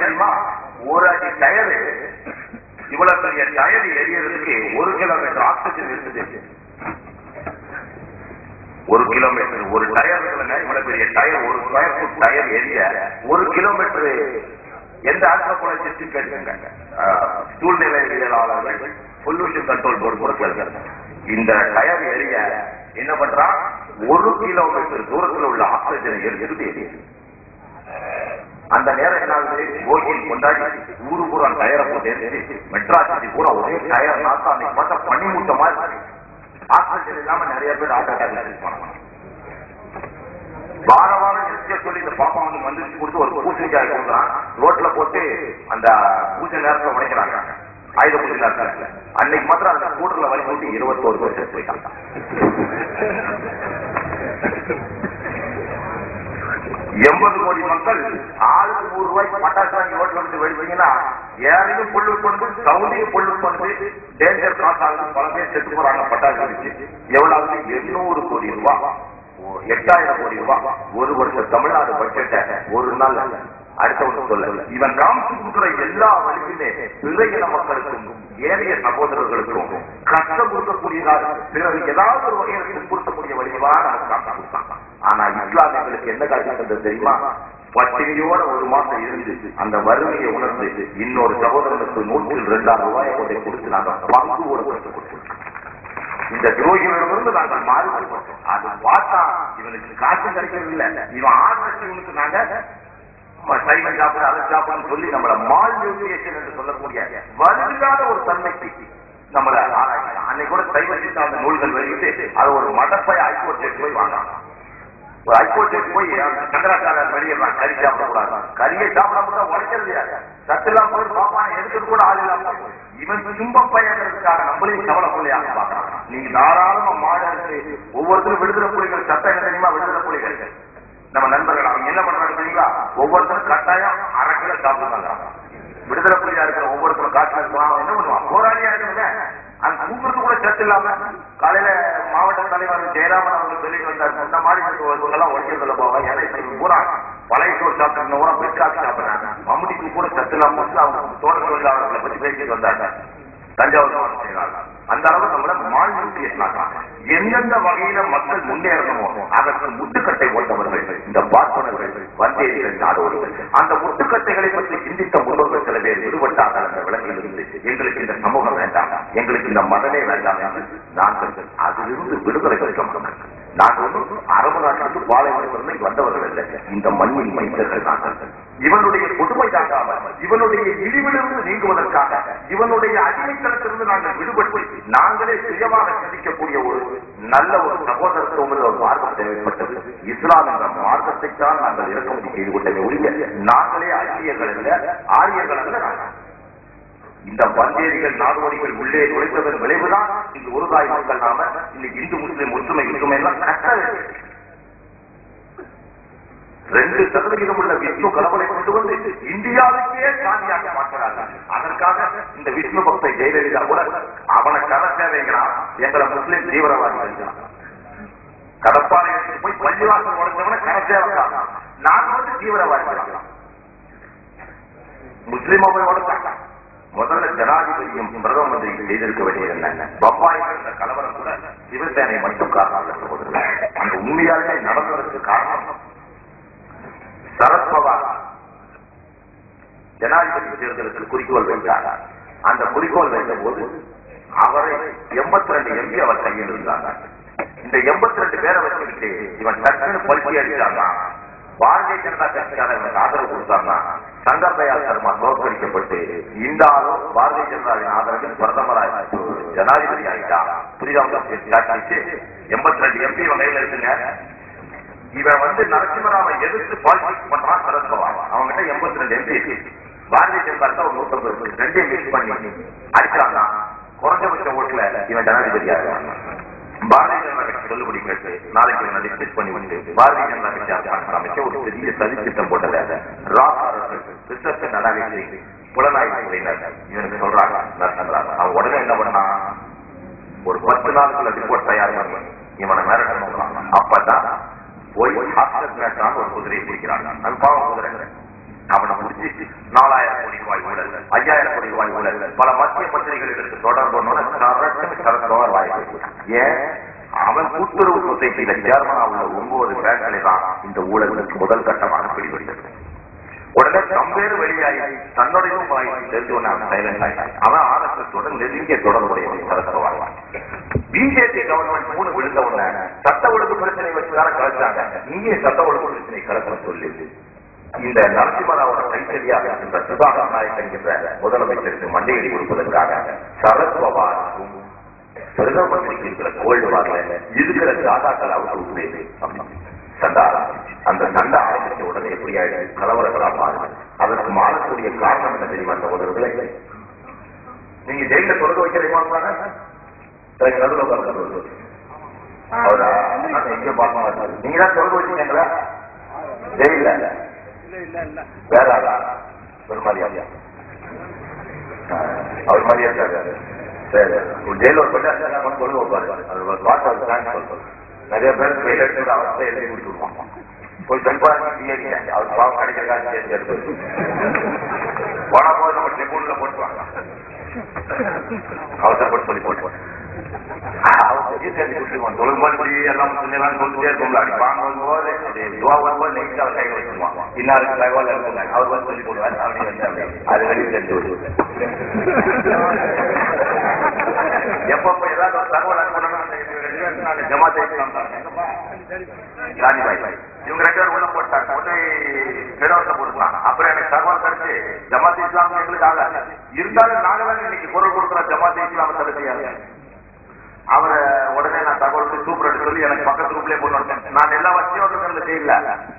தெரியுமா? ஒரு அடி டயரு, இவ்வளவு பெரிய டயர் எரியறதுக்கு 1 கிலோமீட்டர் ஆக்சிஜன் இருக்குது. 1 கிலோமீட்டர் ஒரு டயர், இவ்வளவு பெரிய டயர், 1 ஸ்கொயர் ஃபுட் டயர் எரிய 1 கிலோமீட்டர் எந்த ஆல்கஹால் கேட்டுங்க. சூழ்நிலையாளர்கள் பொல்யூஷன் கண்ட்ரோல் போர்டு கூட கேளுங்க. இந்த டயர் எரிய என்ன பண்றா? 1 கிலோமீட்டர் தூரத்தில் உள்ள ஆக்சிஜனை எடுத்துட்டு எரியுது. அந்த நேரம் என்னாவது கோயில் கொண்டாடி ஊரு பூரா டயரை போட்டு மெட்ராசிட்டி பூரா ஒரே டயர் நாத்தா. அன்னைக்கு பார்த்தா பனிமூட்ட மாதிரி ஆக்சிஜன் இல்லாம நிறைய பேர் ஹார்ட் அட்டாக் போனாங்க. வார வாரம் எடுக்க சொல்லி இந்த பாப்பா வந்துச்சு கொடுத்து ஒரு பூசணிக்காய் கொடுக்குறான். ரோட்ல போட்டு அந்த பூஜை நேரத்தில் உடைக்கிறாங்க, ஆயுத பூஜை நேரத்தில். அன்னைக்கு மாத்திரம் அந்த ஸ்கூட்டர்ல வழி போட்டு 21 பேர் செத்து போயிட்டாங்க. 80 கோடி மக்கள் ஆளுக்கு 100 ரூபாய்க்கு பட்டாசு வாங்கி ரோட்ல வந்து வெடிச்சீங்கன்னா ஏரையும் பொல்லு கொண்டு சவுண்டையும் பொல்லு கொண்டு டேஞ்சர் காசு ஆகுது. பல பேர் செத்து போறாங்க பட்டாசு வெடிச்சு. எவ்வளவு? 800 கோடி ரூபாய், 8000 கோடி ரூபாய். ஒரு வருஷம் தமிழ்நாடு பட்ஜெட்டை ஒரு நாள் அடுத்தவங்க சொல்ல. இவன் காமிச்சு கொடுக்குற எல்லா வழியுமே பிழையின மக்களுக்கும் ஏனைய சகோதரர்களுக்கும் கஷ்டம் கொடுக்கக்கூடியதாக பிறகு ஏதாவது ஒரு வகையில் துன்புறுத்தக்கூடிய வழிவா நமக்கு காமிச்சு கொடுத்தாங்க. ஆனா இஸ்லாமியர்களுக்கு என்ன காட்சி தந்தது தெரியுமா? பட்டினியோட 1 மாசம் இருந்து அந்த வறுமையை உணர்ந்து இன்னொரு சகோதரனுக்கு 102 ரூபாயை கொண்டை கொடுத்து நாங்கள் பங்கு கூட கொடுத்து இந்த துரோகிகளிடமிருந்து நாங்கள் மாறுபட்டோம். அது பார்த்தா இவனுக்கு காசு கிடைக்கிறது இல்லை. இவன் ஆர்டர் இவனுக்கு நாங்க சைவம் சாப்பிட அதை சாப்பிடன்னு சொல்லி நம்மள மால் நியூட்ரிஷன் என்று சொல்லக்கூடிய வலுவில்லாத ஒரு தன்மைக்கு நம்மள ஆராய்ச்சி. அன்னைக்கு கூட சைவ சித்தாந்த நூல்கள் வெளியிட்டு அதை ஒரு மடப்பை ஹைகோர்ட் போய் வாங்கலாம். ஒரு ஹைகோர்ட் போய் சங்கராச்சாரியர் வெளியிடலாம், கறி சாப்பிடக்கூடாது. கறியை சாப்பிடாம உடைக்கிறது சத்துலாம் போய் பாப்பான எடுக்கிறது கூட ஆள் இல்லாம இவன் துன்ப பயன்றதுக்காக நம்மளையும் கவலை கொள்ளையாக பாக்குறாங்க. நீங்க தாராளமா மாடு எடுத்து ஒவ்வொருத்தரும் விடுதலை புலிகள் சட்டம் என்ன தெரியுமா? விடுதலை புலிகள் நம்ம நண்பர்கள் அவங்க என்ன பண்றாங்க தெரியுங்களா? ஒவ்வொருத்தரும் கட்டாயம் 1/2 கிலோ சாப்பிடுறாங்க. விடுதலை புலியா இருக்கிற ஒவ்வொருத்தரும் காட்டுல இருக்கலாம். என்ன பண்ணுவான்? போராளியா இருக்குங்க. அந்த கூப்பிடுறது கூட சத்து இல்லாம காலையில மாவட்ட தலைவர் ஜெயராமன் அவங்க சொல்லிட்டு வந்தார். இந்த மாதிரி எல்லாம் ஒழிக்கிறதுல போவாங்க. ஏன்னா பூரா பழைய சோறு சாப்பிட்டு பூரா பெட்காக்கி சாப்பிடுறாங்க. மம்முடிக்கு கூட சத்து இல்லாம அவங்க தோட்ட தொழிலாளர்களை பற்றி பேசிட்டு வந்தாங்க. தஞ்சாவூர் மாவட்டம் செய்யறாங்க. அந்த அளவு நம்மள மால் நியூட்ரிஷன் ஆகலாம். எந்தெந்த வகையில மக்கள் முன்னேறணுமோ அதற்கு முட்டுக்கட்டை போட்டவர்கள் இந்த பார்ப்பனர்கள், வந்தேரிகள், நாடோடிகள். அந்த முட்டுக்கட்டைகளை பற்றி சிந்தித்த முன்னோர்கள் சில பேர் விடுபட்டார்கள். அந்த விலங்கிலிருந்து எங்களுக்கு இந்த சமூகம் வேண்டாம், எங்களுக்கு இந்த மதமே வேண்டாம் என்று நாங்கள் அதிலிருந்து விடுதலை பெற்றோம். நாங்கள் ஒன்றும் அரபு நாட்டிற்கு பாலைவனத்திலிருந்து வந்தவர்கள் இல்லை. இந்த மண்ணின் மனிதர்கள் நாங்கள். இவனுடைய கொடுமை தாங்காமல் இவனுடைய இழிவிலிருந்து நீங்குவதற்காக இவனுடைய அடிமைத்தனத்திலிருந்து நாங்கள் விடுபட்டு நாங்களே சுயமாக சிந்திக்கக்கூடிய ஒரு நல்ல ஒரு சகோதரத்துவம் ஒரு மார்க்கம் தேவைப்பட்டது. இஸ்லாம் என்ற மார்க்கத்தைத்தான் நாங்கள் இறக்குமதி செய்து கொண்டதை ஒழிய நாங்களே அந்நியர்கள் அல்ல, ஆரியர்கள் அல்ல. நாங்கள் இந்த வந்தேரிகள், நாடோடிகள் உள்ளே நுழைத்ததன் விளைவுதான் இந்த ஒரு தாய் மக்கள் நாம இன்னைக்கு இந்து முஸ்லிம் ஒற்றுமை இருக்குமே எல்லாம் கட்ட 2% உள்ள விஷ்ணு கடவுளை கொண்டு வந்து இந்தியாவுக்கே சாதியாக பார்க்கிறார்கள். அதற்காக இந்த விஷ்ணு பக்தை ஜெயலலிதா கூட அவனை கதை தேவைங்கிறான். எங்களை முஸ்லிம் தீவிரவாதி கடப்பாறை போய் பள்ளிவாசல் உடஞ்சவன கதை தேவைதான். நான் வந்து தீவிரவாதி முஸ்லிம் அவை உடச்சாங்க. முதல்ல ஜனாதிபதியும் பிரதம மந்திரியும் செய்திருக்க வேண்டியது என்ன? பப்பாய் என்ற கலவரம் கூட சிவசேனை மட்டும் காரணம். அந்த உண்மையாலே நடந்ததற்கு காரணம் சரத்பவார் ஜனாதிபதி தேர்தலுக்கு குறிக்கோள் வைத்தார். அந்த குறிக்கோள் வைத்த போது அவரை 82 எம்பி அவர் கையில் இருந்தாங்க. இந்த 82 பேரை வச்சுக்கிட்டு இவன் டக்குன்னு பல்கி அடிச்சாங்க. பாரதிய ஜனதா கட்சியாளர்களுக்கு ஆதரவு கொடுத்தாங்க. சங்கர் தயாள் சர்மா தோற்கடிக்கப்பட்டு இந்த ஆளும் பாரதிய ஜனதாவின் ஆதரவில் பிரதமராக ஜனாதிபதி ஆகிட்டா. புரியாம 82 எம்பி இவன் கையில் இருக்குங்க. இவன் வந்து நரசிம்மராவை எதிர்த்து பாலிடிக்ஸ் பண்றான் சரத்பவார். அவங்ககிட்ட 82 எம்பி, பாரதிய ஜனதா ஒரு 150 2 மிக்ஸ் பண்ணி அடிச்சாங்க. குறைஞ்சபட்ச ஓட்டுல இவன் ஜனாதிபதியாக பாரதிய ஜனதா கட்சி சொல்லுபடி கேட்டு நாளைக்கு இவனை டிஸ்கஸ் பண்ணி விட்டு பாரதிய ஜனதா கட்சி அரசாங்கம் அமைச்ச ஒரு பெரிய சதி திட்டம் போட்டது. ரிசர்ச் நடவடிக்கை புலனாய்வு துறையினர் இவனுக்கு சொல்றாங்க நரசிம்மராவ். அவன் உடனே என்ன பண்ணா, ஒரு 10 நாளுக்குள்ள ரிப்போர்ட் தயார் பண்ணி இவனை மிரட்டணும். அப்பதான் போய் ஒரு குதிரையை பிடிக்கிறாங்க. அது பாவம் குதிரை. அவனை முடிச்சு 4000 கோடி ரூபாய் ஊழல், 5000 கோடி ரூபாய் ஊழல், பல மத்திய பத்திரிகைகளுக்கு தொடர்பு சரத்பவார் வாய்ப்பு. ஏன் அவன் கூட்டுறவு சொசைட்டியில சேர்மனா உள்ள 9 பேர்களை தான் இந்த ஊழலுக்கு முதல் கட்டமாக பிடிபடுகிறது. உடனே கம்பேறு வெளியாகி தன்னுடையும் தெரிஞ்சவன் அவன் RSS நெருங்கிய தொடர்புடைய சரத்பவார். பிஜேபி கவர்மெண்ட் 3 விழுந்த உடனே சட்ட ஒழுங்கு பிரச்சனை வச்சுதான கலைச்சாங்க. இங்கே சட்ட ஒழுங்கு பிரச்சனை கலக்க சொல்லி இந்த நரசிம்மராவோட கைத்தறியாக இருக்கின்ற சுதாகர் நாயக் என்கின்ற முதலமைச்சருக்கு மண்டையடி கொடுப்பதற்காக சரத்பவாருக்கும் பிரதம மந்திரிக்கு இருக்கிற கோல்டு வார்ல இருக்கிற ஜாதாக்கள் அவுட்டு விடுவேது சண்டா. அந்த சண்டை ஆரம்பிச்ச உடனே எப்படி ஆயிடுச்சு கலவரங்களா மாறுது. அதற்கு மாறக்கூடிய காரணம் என்ன தெரியுமா சகோதரர்களே? நீங்க ஜெயில தொடர்பு வைக்கிறீங்க அவரா எங்க பார்க்க நீங்க தான் தொடர்பு வச்சீங்களா ஜெயில வேற ஆளா ஒரு மாதிரியா அவர் மாதிரியா இருக்காரு. சரி ஜெயில ஒரு பட்டம் கொண்டு வைப்பாரு. அது பார்த்து நிறைய பேர் ஜெயில எடுத்து அவர்கிட்ட எழுதி கொடுத்துருவாங்க. போய் பெண்பாங்க அவர் பாவம் கிடைக்கிறதா போனா போது நம்ம டெபூன்ல போட்டுவாங்க. அவசரப்பட்டு சொல்லி போட்டு தொழில்படி எல்லாம் சொல்லிட்டே இருக்கும்ல. அப்படி வாங்கும்போது அவர் கையில் வச்சுருவாங்க. இன்னாருக்கு தகவல் இருக்குங்க அவர் வந்து சொல்லி போடுவாரு. அப்படி வந்து அது வெளியே தெரிஞ்சு விடுவாங்க. எப்ப ஏதாவது ஒரு தகவல் அனுப்பணும் ஜமாத்தை ராணிபாய் இவங்க 2 பேரும் உள்ள போட்டாங்க. உடனே இடவத்தை போட்டுருக்காங்க. அப்புறம் எனக்கு தகவல் கிடைச்சு ஜமாத் இஸ்லாம் எங்களுக்கு ஆகாது. இருந்தாலும் நாங்க தான் இன்னைக்கு குரல் கொடுக்குறோம் ஜமாத் இஸ்லாம் தடுக்கையாங்க. அவரை உடனே நான் தகவல் சூப்பர் சொல்லி எனக்கு பக்கத்து ரூப்லயே கொண்டு வந்தேன். நான் எல்லா வசதியோட ஜெயில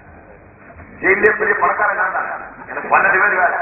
ஜெயிலே பெரிய பணக்காரங்க எனக்கு 12 பேர் வேலை.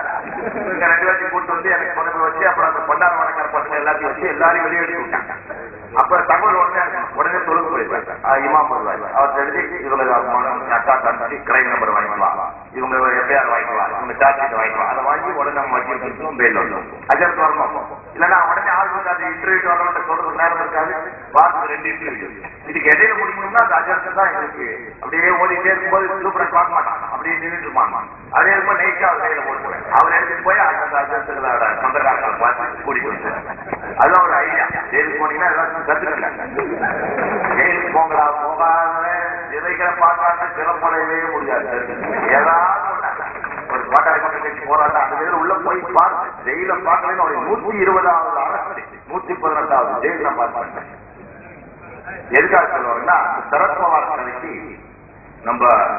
2 பேர்த்தையும் கூட்டு வந்து எனக்கு பக்கத்துல வச்சு அப்புறம் அந்த பண்டார வணக்கிற பசங்க எல்லாத்தையும் வச்சு எல்லாரையும் வெளியேற்றி விட்டாங்க. அப்புறம் தகவல் உடனே தொழுகு போயிருக்காங்க. இமாம் வருவாங்க. அவர் எழுதி இவங்க அட்டா காட்டி கிரைம் நம்பர் வாங்கிக்கலாம், இவங்க FIR வாங்கிக்கலாம், இவங்க சார்ஜ் ஷீட் வாங்கிக்கலாம். அதை வாங்கி உடனே நம்ம வக்கீல் கொடுத்தும் பெயில் வந்தோம். அஜர்த்து வரணும். இல்லைன்னா உடனே ஆள் இருக்காது, இன்டர்வியூ வரணும் சொல்றது நேரம் இருக்காது. வாரத்துக்கு 2 இன்டர்வியூ. இதுக்கு இடையில முடிக்கணும்னா அந்த அஜர்த்து தான் எங்களுக்கு அப்படியே ஓடிட்டே இருக்கும்போது சூப்பர் பார்க்க மாட்டாங்க. அப்படியே நின்றுட்டு இருப்பாங்க. அதே இருக்கும் நெய்க்கா அவர் கையில போட்டுருவேன். அவர் எடுத்துட்டு போய் அந்த அஜர்த்துகளோட சொந்தக்காரர்கள் பார்த்து கூடி கொடுத்துருவாங்க. அதுதான் ஒரு ஐடியா. ஜெயிலுக்கு போனீங்கன்னா எல்லாத்தையும் கத்துக்கல. ஜெயிலுக்கு போங்களா போகாத எதைக்கிற பார்க்காத சிறப்படையவே முடியாது. ஏதாவது ஒரு பாட்டாளி மக்கள் கட்சி போராட்டம் அந்த பேர் உள்ள போய் பார்த்து ஜெயில பார்க்கலன்னு ஒரு 120வது அரசு 118வது ஜெயில நான் பார்ப்பேன். எதுக்காக சொல்லுவாங்கன்னா சரத்பவார் கதைக்கு நம்ம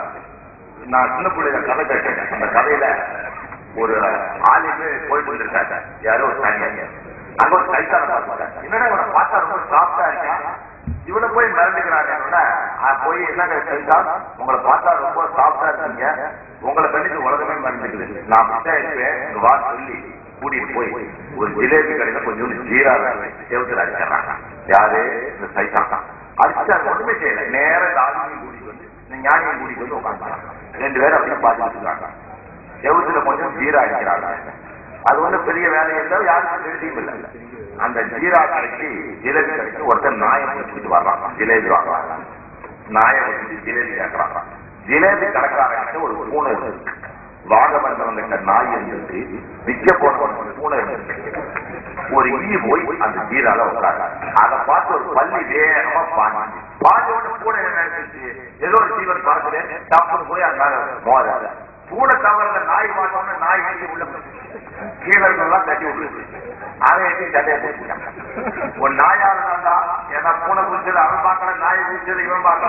நான் சின்ன பிள்ளைங்க கதை கேட்டேன். அந்த கதையில ஒரு ஆளுமே போயிட்டு இருக்காங்க. யாரோ ஒரு தனியா அங்க ஒரு கைத்தான பார்த்தாங்க. என்னடா இவனை பார்த்தா ரொம்ப சாஃப்டா இருக்கா, இவனை போய் மிரண்டுக்கிறாங்க. போய் என்ன கைத்தா உங்களை பார்த்தா ரொம்ப சாஃப்டா இருக்கீங்க, உங்களை கண்டித்து உலகமே மறந்துக்குது. நான் அப்படித்தான் இருப்பேன் வா சொல்லி கூட்டிட்டு போய் ஒரு ஜிலேபி கடையில கொஞ்சம் ஜீரா செவத்துல அடிச்சாங்க. யாரு இந்த சைத்தான் அடிச்சாங்க. ஒண்ணுமே செய்யல. நேரம் ஆளுமையும் கூட்டிட்டு வந்து இந்த ஞானியும் கூட்டிட்டு வந்து உட்காந்துறாங்க. 2 பேரும் அப்படியே பார்த்துருக்காங்க. செவத்துல கொஞ்சம் ஜீரா அடிக்கிறாங்க. அது ஒன்றும் பெரிய வேலை இருந்தாலும் யாருக்கும் தெரியும் இல்லை. அந்த ஜீரா கடைக்கு ஜிலேபி கடைக்கு ஒருத்தர் நாயை பிடிச்சிட்டு வர்றாங்க. ஜிலேபி வாங்குறாங்க. நாயை வச்சு ஜிலேபி கேட்கறாங்க. ஜிலேபி கடைக்காரங்க ஒரு பூனை இருக்கு. வாகமண்டவங்க நாய் இருந்துட்டு விற்க போன பூனை இருந்துச்சு. ஒரு ஈ போய் அந்த ஜீரால உட்காங்க. அதை பார்த்து ஒரு பள்ளி வேகமா பாஞ்சு பாஞ்சோட பூனை நினைச்சிச்சு ஏதோ ஒரு ஜீவன் பார்க்கிறேன் தப்புன்னு போய் அந்த மோத பூனை கவர்ல நாய் பார்த்தோம்னா நாய் கட்டி உள்ள கீழர்கள்லாம் கட்டி விட்டுருச்சு. அதை எப்படி கதையை போட்டுட்டாங்க. ஒரு நாயால இருந்தா ஏன்னா பூனை குடிச்சது அவன் பார்க்கல, நாய் குடிச்சது இவன் பார்க்கல.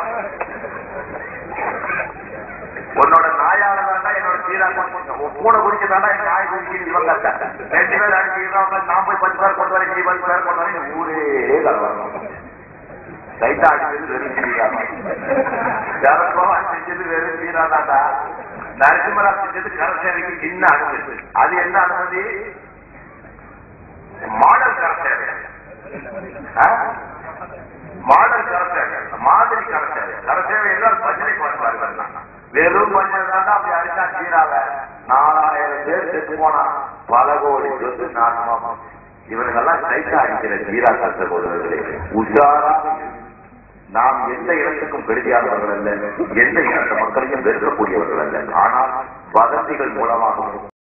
உன்னோட நாயால தாண்டா என்னோட சீரா பூனை குடிச்சதாண்டா என் நாய் குடிக்கிறது இவன் கத்த 2 பேர் அடிச்சுக்கிறோம். நான் போய் 10 பேர் கொண்டு வரேன், நீ 10 பேர் கொண்டு வரேன். ஊரே கலவரம். லைட்டா அடிச்சது வெறும் சீராமா, ஜரப்பா செஞ்சது வெறும் சீராதாண்டா. நரசிம்மரா செஞ்சது கரசேவைக்கு சின்ன அனுமதி. அது என்ன அனுமதி? மாடல் கரசேவை, மாடல் கரசேவை, மாதிரி கரசேவை. கரசேவை என்றால் பஜனை பாடுவார்கள். வெறும் பஜனை தான் அப்படி அடிச்சா சீராவ 4000 பேர் செத்து போனா பல கோடி சொத்து நாசமா. இவர்களெல்லாம் லைட்டா அடிக்கிற சீரா கருத்த போடுவதில்லை. உஷாரா நாம் எந்த இடத்துக்கும் பெருதியானவர்கள் அல்ல, எந்த இனத்த மக்களையும் வெறுக்கக்கூடியவர்கள் அல்ல. ஆனால் வதந்திகள் மூலமாக